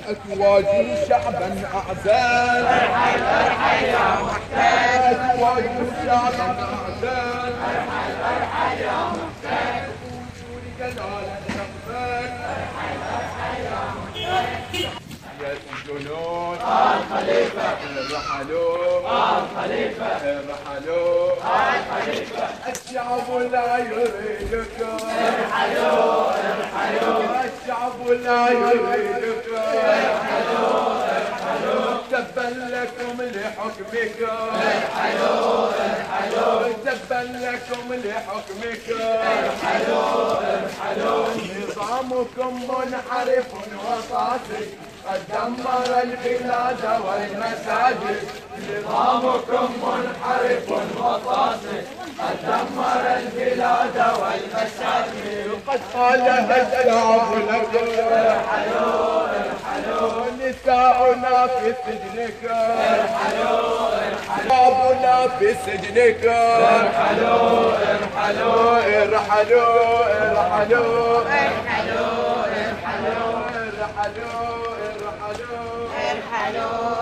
تواجه شعبا أعزال، ارحل ارحل يا محتاج، تواجه شعبا أعزال، ارحل يا محتاج، جلال نقبل، يا الجنود الخليفة رحلوا الخليفة رحلوا الخليفة، الشعب لا يريدكم، ارحلوا ارحلوا، الشعب لا يريدكم، ارحلوا ارحلوا، تبا لكم لحكمكم، ارحلوا ارحلوا، تبا لكم لحكمكم، ارحلوا ارحلوا، نظامكم منحرف وطاسي قد دمر البلاد والمساجد، نظامكم منحرف وطاسي قد دمر البلاد والمساجد، قد قالها الشعب لكم، ارحلوا ارحلوا، نساؤنا في سجنكم، ارحلوا ارحلوا، شعبنا في سجنكم، ارحلوا ارحلوا، ارحلوا ارحلوا ارحلوا ارحلوا، ارحلوا ارحلوا ارحلوا